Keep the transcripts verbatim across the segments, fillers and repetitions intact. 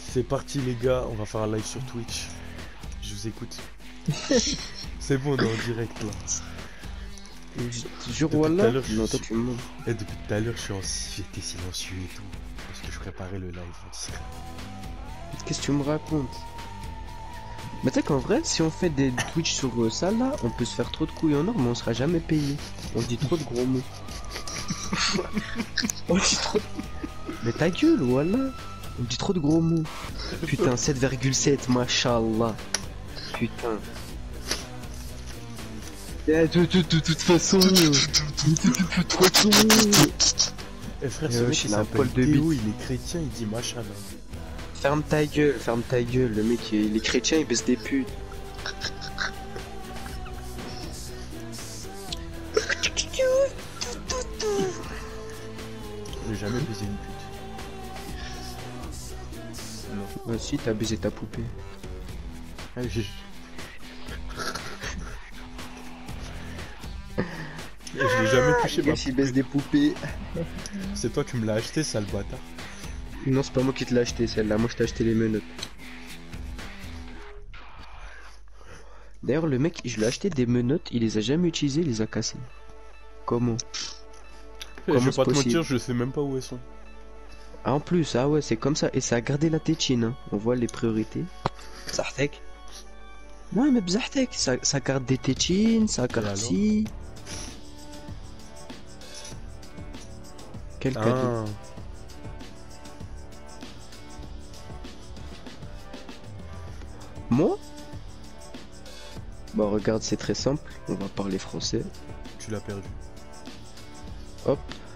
C'est parti les gars, on va faire un live sur Twitch. Je vous écoute. C'est bon, on est en direct là. Je voilà. Non, toi suis... tu me montres. Et depuis tout à l'heure, je suis en... j'étais silencieux et tout. Parce que je préparais le live en discret. Qu'est-ce que tu me racontes? Mais tu sais qu'en vrai, si on fait des Twitch sur euh, ça là, on peut se faire trop de couilles en or, mais on sera jamais payé. On dit trop de gros mots. On dit trop de... Mais ta gueule, voilà. On dit trop de gros mots. Putain, sept virgule sept, machallah. Putain. De toute façon. De toute façon. Eh frère, ce mec il s'appelle Théo, il est chrétien, il dit machallah. Ferme ta gueule, ferme ta gueule, le mec il est chrétien, il baisse des putes. J'ai jamais baisé une pute. Non. Bah si, t'as baisé ta poupée. Ah, j'ai... Je l'ai jamais touché ma poupée. Baisse des poupées. C'est toi qui me l'as acheté, sale bâtard. Non, c'est pas moi qui te l'ai acheté celle-là, moi je t'ai acheté les menottes. D'ailleurs, le mec, je lui ai acheté des menottes, il les a jamais utilisées, il les a cassées. Comment? Je vais pas te mentir, je sais même pas où elles sont. Ah, en plus, ah ouais, c'est comme ça, et ça a gardé la tétine, hein. On voit les priorités. Bzahtek. Ouais, mais bzahtek, ça, ça garde des tétines, ça garde si. Quel cadeau. Ah. Moi? Bah regarde, c'est très simple, on va parler français. Tu l'as perdu. Hop.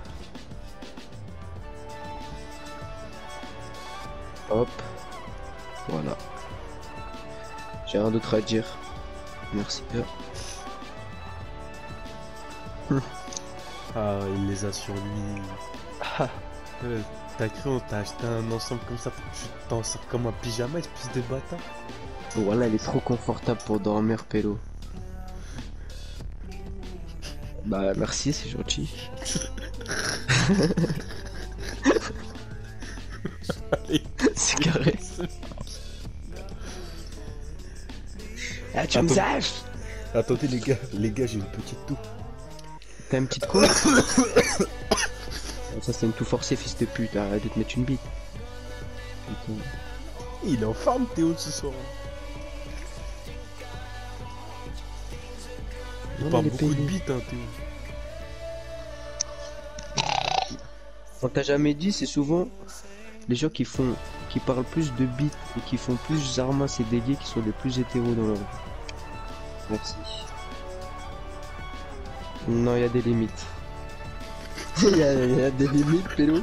Hop. Voilà. J'ai rien d'autre à dire. Merci. Ah, il les a sur lui. Ah. Euh, T'as cru on t'a acheté un ensemble comme ça pour que tu t'en sors comme un pyjama, espèce de bâtard. Voilà, elle est trop confortable pour dormir, Pélo. Bah merci, c'est gentil. C'est carré. Ah, tu me saches. Attendez les gars, les gars, j'ai une petite toux. T'as une petite quoi? Ça c'est une toux forcée, fils de pute, arrête de te mettre une bite. Putain. Il est en forme Théo ce soir. Il parle beaucoup de bites hein Théo. On t'a jamais dit, c'est souvent les gens qui font, qui parlent plus de bites et qui font plus armas et déliés qui sont les plus hétéros dans leur vie. Merci. Non, il y a des limites. Il y, y a des limites, Pélo.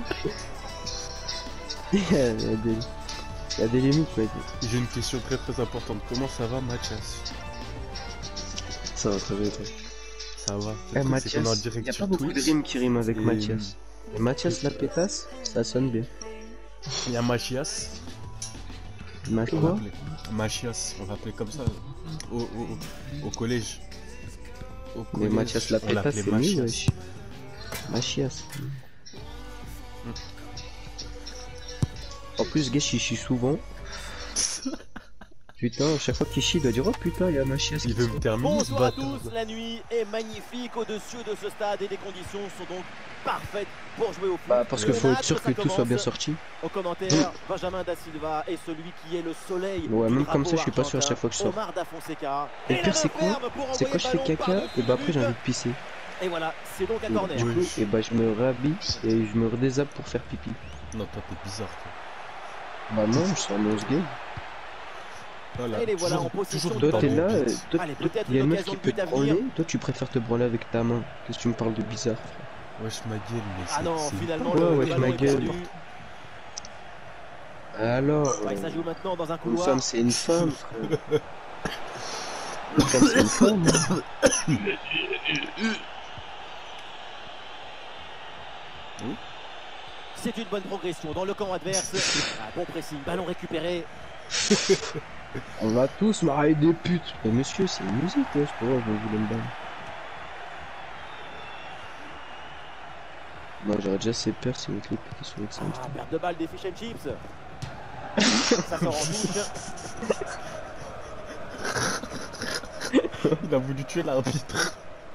Il y, y, a des... y a des limites, quoi. J'ai une question très très importante. Comment ça va, Mathias? Ça va très bien, toi. Ça va. Eh, Mathias, il n'y a pas beaucoup Twitch. De rimes qui riment avec et... Mathias. Et Mathias la pétasse, ça sonne bien. Il y a Mathias. Ma quoi? Mathias, on l'appelait comme ça au, au, au collège. Au collège. Mais Mathias la pétasse, c'est mieux, wesh. Mathias. Mm. En plus, gars, je chie souvent. Putain, chaque fois qu'il chie, il doit dire oh putain, il y a Mathias. Il veut me terminer. Bonsoir à tous, la nuit est magnifique au-dessus de ce stade et les conditions sont donc parfaites pour jouer au foot. Bah, parce qu'il faut être sûr que tout soit bien sorti. Au commentaire, mmh. Benjamin Da Silva est celui qui est le soleil. Ouais, même comme ça, je suis pas sûr à chaque fois que je sors. Et le pire, c'est quoi? C'est quand je fais caca, et bah après j'ai envie de pisser. Et voilà, c'est donc un corner. Du coup, et bah je me rhabille et je me redésappe pour faire pipi. Non, toi t'es bizarre, toi. Bah non, je suis un nose gay. Voilà. Et les voilà en possession. Toi t'es là, toi il y a une meuf qui peut te branler, toi tu préfères te branler avec ta main. Qu'est-ce que tu me parles de bizarre, frère? Wesh ma gueule, mais c'est... Ah non, finalement, ouais, wesh ma gueule. Alors, bah, ça joue maintenant dans un couloir. Une femme c'est une femme, frère. Une femme c'est une femme. C'est une bonne progression dans le camp adverse. Ah, bon pressing, ballon récupéré. On va tous marier des putes. Mais monsieur, c'est une musique, ouais, je pourrais, je voulais me balle. Moi, j'aurais déjà assez peur si votre clip était sur l'exemple. Ah, perte de balle des fish and chips. Ça sort en touche. Il a voulu tuer l'arbitre.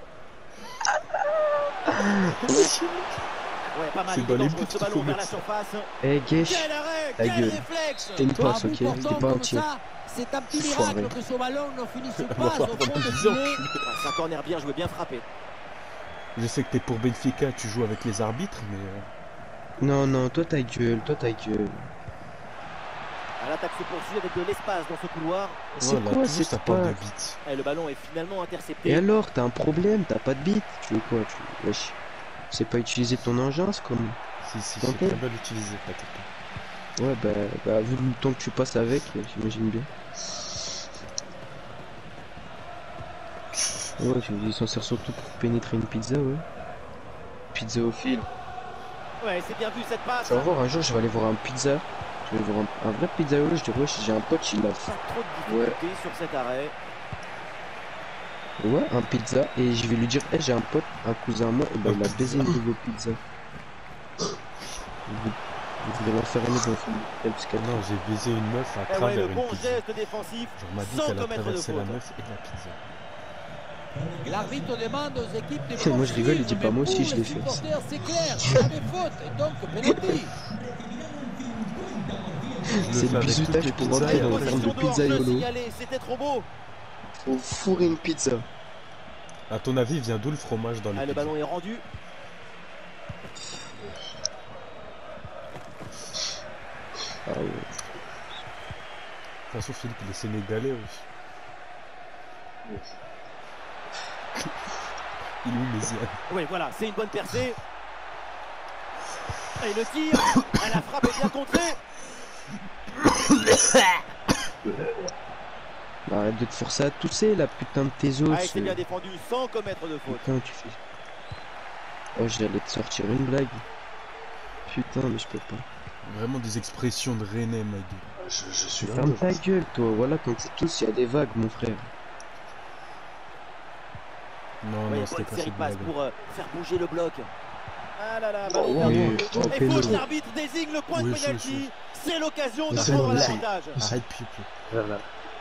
Ouais, pas mal. C'est Il dans est les dangereux, buts ce qu'il ballon faut vers la mettre. surface. Eh, Gesh, Quel arrêt, ta quel gueule. réflexe. C'était une Toi, passe, un ok? but C'était portant pas un comme tir. ça, c'est un petit Foiré. miracle que ce ballon ne finisse On va pas au faire fond prendre de dix ans, filet. culé. Ouais, c'est un corner bien joué, bien frappé. Je sais que t'es pour Benfica, tu joues avec les arbitres, mais... euh, Non, non, toi ta gueule, toi ta gueule. Ah, l'attaque se poursuit avec de l'espace dans ce couloir. C'est voilà, quoi toujours cette ça parle de passe? bite. Et le ballon est finalement intercepté. Et alors, t'as un problème, t'as pas de bite. Tu veux quoi? Tu... Wesh. C'est pas utiliser ton engin, c'est comme... Si, si, T'entends? c'est très bien l'utiliser, t'inquiète pas. Ouais, bah, bah, vu le temps que tu passes avec, j'imagine bien. Ouais, il s'en sert surtout pour pénétrer une pizza, ouais. Pizza au fil. Ouais, c'est bien vu cette passe. Tu vas voir, un jour, je vais aller voir un pizza. Je vais voir un, un vrai pizzaiolo, je dirais, wesh, j'ai un pote, il a fait. Pas trop de difficultés sur cet arrêt. Ouais, un pizza, et je vais lui dire, hey, j'ai un pote, un cousin à moi, et ben, Un il a pizza. baisé une de vos pizzas. Vous, vous voulez l'enfermer dans une telle parce qu'elle Non, j'ai baisé une meuf à Eh ouais, travers le une bon pizza. geste défensif. Genre, on m'a dit sans qu'elle a commettre de traversé la faute. meuf et la pizza. L'arbitre demande aux équipes de Moi, je rigole, il dit poursuivre, pas, moi mais aussi, pour je les l'ai fait. supporters, c'est clair, il y avait faute, et donc penalty. C'est le bizutage pour rentrer dans le terme de Position de hors-jeu pizzaiolo. signalée, c'était trop beau. Faut fourrer une pizza. À ton avis, vient d'où le fromage dans les Ah, le pizzas? ballon est rendu. Ah ouais. De toute façon, Philippe, il est sénégalais aussi. Il est où, Méziane? Oui, voilà, c'est une bonne percée. Et le tir, ah, la frappe est bien contrée. Arrête de te forcer à tousser, la putain de tes os. Ah, il s'est bien défendu sans commettre de faute. Putain, tu fais. Oh, j'allais te sortir une blague. Putain, mais je peux pas. Vraiment des expressions de René, ma gueule. Je, je suis là. Ferme ta gueule, toi. Voilà, quand tu tousses, il y a des vagues, mon frère. Non, Oui, non, c'était bonne pas série cette de passes blague. pour euh, faire bouger le bloc. Ah là là, ballon Oh, perdu. oui, oh, Et péno. faute, l'arbitre désigne le point de Oui, je- pénalty. C'est l'occasion de C'est prendre bon, là. l'avantage. Arrête, Pipi. Voilà.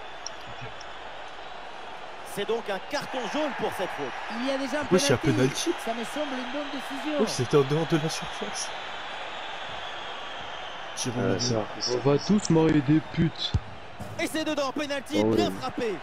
C'est donc un carton jaune pour cette faute. Il y a déjà un Wesh, il y a penalty. penalty. Ça me semble une bonne décision. Oui, c'était en dehors de la surface. Tirons Euh, le ça, but. ça, On va tous marier des putes. Et c'est dedans, pénalty, Oh, bien oui. frappé.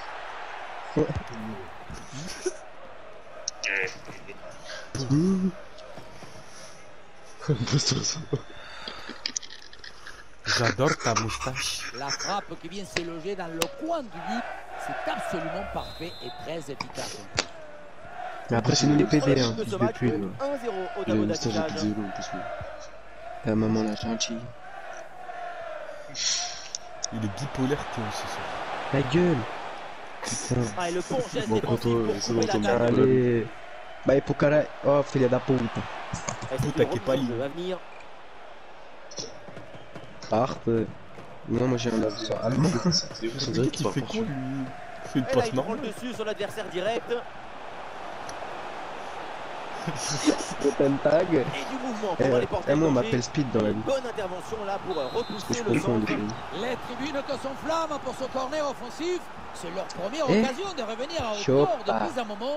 J'adore ta moustache. La frappe qui vient se loger dans le coin du but, c'est absolument parfait et très efficace. Mais après, c'est nous les P D, hein, De fils ce de match, pute. donc un zéro au Il a tableau une stage de d'affichage. pizzaiolo en plus. lui. La maman, la gentille. Il est bipolaire, Théo, ce soir. Ta gueule. Putain. Ah, et le bon geste Bon, défensif Proto, pour c'est couper bon, l'attaque. Thomas. Allez. Bah, pour cara. Oh, filet da puta. Et c'est Putain, une qui est pas reprise libre. à venir. Harpe. Non, moi j'ai un accent allemand. C'est ouf, on On dirait dirait qu'il qu'il parle fait quoi, portugais. lui? Il fait une Et là, passe il prend normale. le dessus sur l'adversaire direct. Tag. Et du mouvement pour Eh, aller porter eh, moi on le danger. m'appelle Speed dans la vie. Bonne intervention là pour euh, Parce que repousser je le confonds centre. les Les tribunes que s'enflamment pour ce corner offensif. C'est leur première Eh, occasion de revenir à chaud hauteur pas. depuis un moment.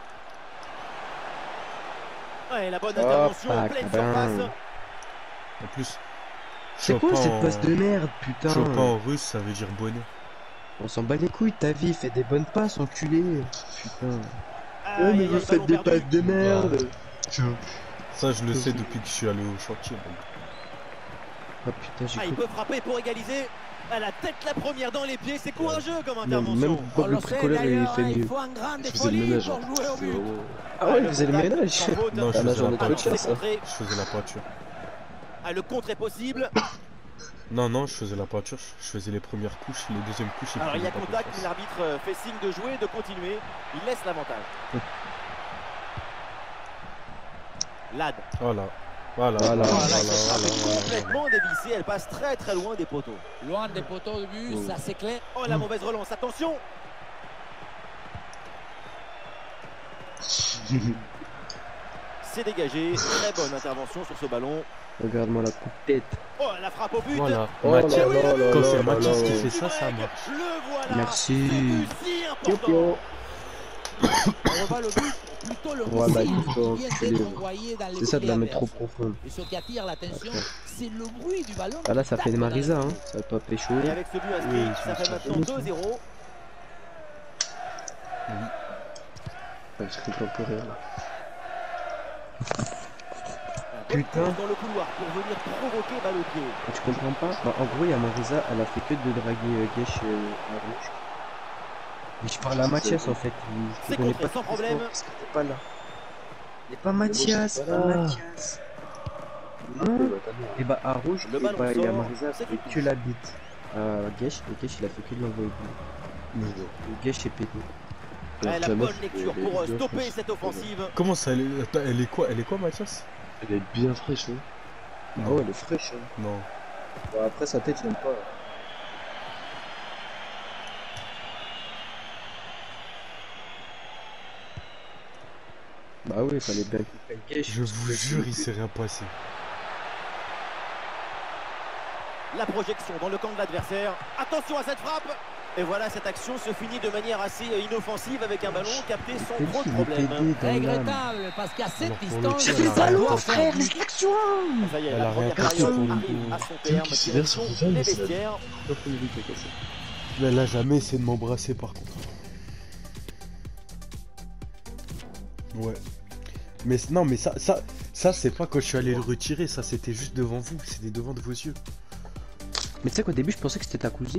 Ouais, la bonne Oh, intervention en pas pleine cabin. surface. En plus, C'est quoi Chopin cette en- passe de merde, putain? Chopin en russe, ça veut dire bonnet. On s'en bat les couilles, ta vie, fais des bonnes passes, enculé. Putain. Ah, Oh, mais il y a vous le faites ballon des perdu. passes de merde. Tiens. Ça, je le sais depuis que je suis allé au chantier. Ah putain, j'ai Ah, il cru. peut frapper pour égaliser. À la tête la première dans les pieds, c'est courageux comme Non, intervention. même On Bob le le sait bricoleur, il d'ailleurs, fait il mieux. faut un grand Je faisais le folie ménage. pour hein. jouer au C'est but. vraiment- Ah ouais, le vous faisez le contact, ménage. sans faute. Non, je T'as un faisais agent la de Ah non, coach, poiture. là, c'est ça. contré. Je faisais la poiture. Ah, le contre est possible. Non, non, je faisais la poiture. Je faisais les premières couches, les deuxièmes couches. et Alors puis il y a pas contact, confiance. mais l'arbitre euh, fait signe de jouer, de continuer. Il laisse l'avantage. Lad. Voilà. Voilà. Voilà. Voilà. Voilà, Voilà. cette frappe est Voilà. complètement dévissée. Elle passe très très loin des poteaux. Loin des poteaux de but, Oh. ça c'est clair. Oh la mauvaise relance, attention. C'est dégagé. Très bonne intervention sur ce ballon. Regarde-moi la coupe de tête. Oh, la frappe au but. Voilà, Oh Mathias, là là là quand là c'est là Mathias là qui là. fait ça, ça marche. Le voilà. Merci. C'est si Pio important. Pio. On revoit le but, plutôt le Voilà, missile plutôt, qui vient c'est d'être les- envoyé dans les C'est ça de la filets mettre trop adverses. profonde. Et ce qui attire l'attention, c'est le bruit du ballon. Ah là, qui ça fait tape de dans Marisa, le hein. but. Ça va pas pécho. Et avec ce but inscrit, Oui, ça je fait pense maintenant deux zéro. Ouais, je comprends plus rien là. Putain. Putain. Dans le couloir pour venir provoquer balle au pied. Tu comprends pas? Bah, en gros, il y a Marisa, elle a fait que de draguer euh, Gesh euh, à rouge. Mais je parle à Mathias en fait. Il C'est je connais contré pas sans tout problème. l'histoire, parce que t'es pas là. Il est pas Mathias, c'est pas pas là. Mathias. Non. Et bah à rouge, Le et ballon bah, il y a sort, Marisa, c'est elle tout. fait que la bite. Euh, Gesh, et Gesh, il a fait que de l'envoyer. Mais non. Le Gesh est pété. Ouais, la La bonne meuf, lecture elle est pour euh, bien stopper fraîche. cette offensive. Comment ça, elle est... Attends, elle est quoi, elle est quoi, Mathias? Elle est bien fraîche, hein. Ah ouais, elle est fraîche. Hein. Non. Bon, après, sa tête, j'aime pas. Bah oui, fallait bien qu'il prenne Gesh. Je vous jure, il s'est rien passé. La projection dans le camp de l'adversaire. Attention à cette frappe. Et voilà, cette action se finit de manière assez euh, inoffensive avec un ballon capté sans trop de problème. Regrettable, parce qu'à cette Alors, pour le distance, coup, elle a ça rien doit compris. faire but. Ça y est, Elle la a rien première compris période pour le arrive coup. à son Qui terme. se verse sur Direction le les jeu, ça. vestiaires. Mais elle a jamais essayé de m'embrasser par contre. Ouais. Mais c- non, mais ça, ça, ça c'est pas quand je suis allé le retirer, ça c'était juste devant vous, c'était devant de vos yeux. Mais tu sais qu'au début, je pensais que c'était ta cousine.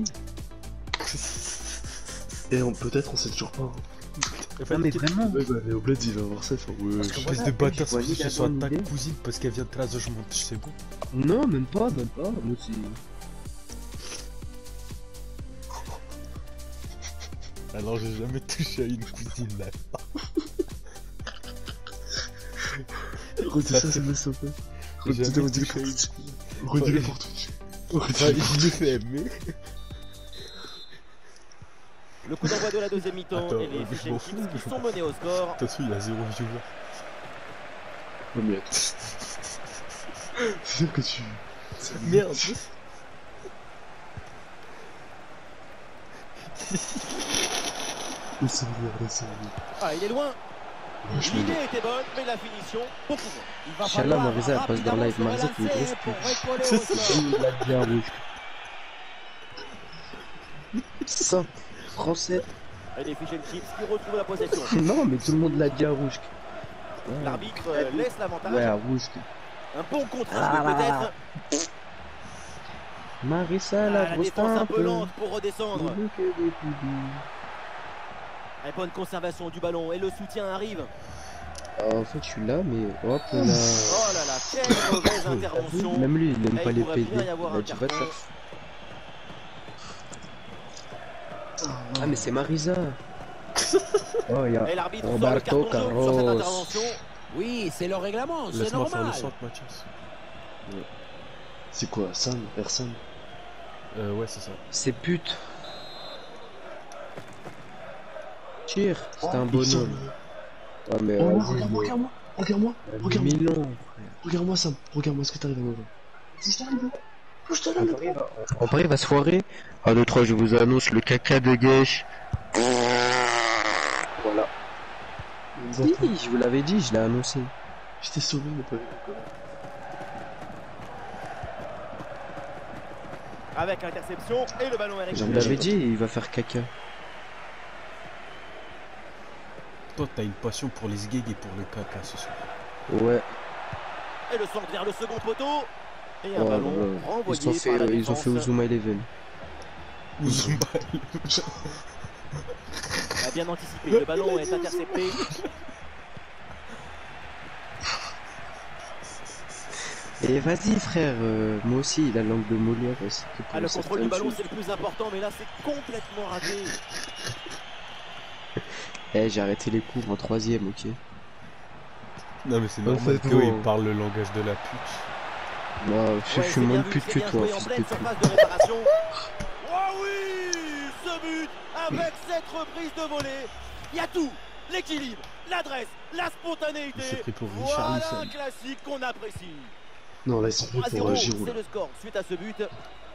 Et on peut-être on sait toujours pas. hein. Non, mais vraiment. Ouais, bah, aller au bled, il va avoir ça. Enfin, ouais, Parce que je- Espèce voilà, de bâtard, je c'est voyais que ce la soit bonne ta idée. cousine parce qu'elle vient de classe de je monte, c'est bon. Non, même pas, même pas. Moi, c'est. Alors j'ai jamais touché à une cousine là. Redis ça, c'est ça. J'ai Redis-le, jamais redis-le touché à pour une Twitch. cousine. Redis-le pour Twitch. Ouais, Redis-le. je l'ai fait aimer. Le coup d'envoi de la deuxième mi-temps Attends, et les euh, je Fish m'en and fous, Chips qui je sont m'en menés au score. Attention, il y a zéro viewer. Non, mais attends. C'est-à-dire que tu. Merde. Laissez venir, laissez venir. Ah, il est loin. Ouais, je me L'idée était bonne, mais la finition, beaucoup moins. Il va Inch'Allah, falloir Marisa, elle passe dans rapidement live. se Marisa, tu me relancer grosses pour putes. recoller au score. Il a bien rouge. Ça, français. Et les Fish and Chips qui retrouvent la possession. Non, mais tout le monde l'a dit à rouge. Ouais, L'arbitre euh, laisse l'avantage. ouais, à rouge. Un bon Ah contraste là là peut-être. Marissa, Ah, la la grosse défense un peu tempe. lente pour redescendre. Et bonne conservation du ballon et le soutien arrive. Ah, en fait, je suis là, mais hop là. Oh là là, quelle mauvaise intervention. Même lui, il aime Et pas il les pourrait P bien D. y avoir Il a un dit va te carton. faire. Ah, mais c'est Marisa. Oh, il y a Et l'arbitre sort le Roberto carton jaune sur cette Carlos. intervention. Oui, c'est le règlement, c'est Laisse-moi faire le normal. centre, Mathias. C'est quoi, Sam? Personne? Euh, ouais, c'est ça. C'est pute. Tire, c'est un Oh, il sort bonhomme. le- Ah, mais Oh, vas-y, regarde-moi, regarde-moi, regarde-moi, mais- regarde-moi, Milan. regarde-moi Sam, regarde-moi ce que t'arrives à me voir. Si je t'arrive, je te En Paris, va... en Paris va se foirer. un, deux, trois, je vous annonce le caca de Gesh. Voilà. Oui, je vous l'avais dit, je l'ai annoncé. Je t'ai sauvé, mais pas vu. Avec l'interception et le ballon est Je vous récupéré. l'avais dit, il va faire caca. Toi, t'as une passion pour les gigs et pour le caca ce soir. Ouais. Et le centre vers le second poteau. Et un Oh, ballon ouais. renvoyé Ils ont fait, par la ils ont défense. fait Uzuma Eleven. A bien anticipé, le ballon est intercepté. Et vas-y frère, euh, moi aussi la langue de Molière aussi. que pour Ah, le contrôle du certaines ballon choses. c'est le plus important, mais là c'est complètement raté. Eh, j'ai arrêté les cours en troisième, ok. Non, mais c'est En normal fait, qu'il bon. parle le langage de la pute. Moi, je, Ouais, je c'est suis bien moins vu, pute c'est que bien toi, joué en fils de pleine pute. surface de réparation. Oh oui, ce but avec cette reprise de volée. Il y a tout, l'équilibre, l'adresse, la Il s'est spontanéité. pris pour Voilà un Richarlison. classique qu'on apprécie. Non, là, ils sont pris à pour euh, zéro, Giroud. c'est là. le score suite à ce but.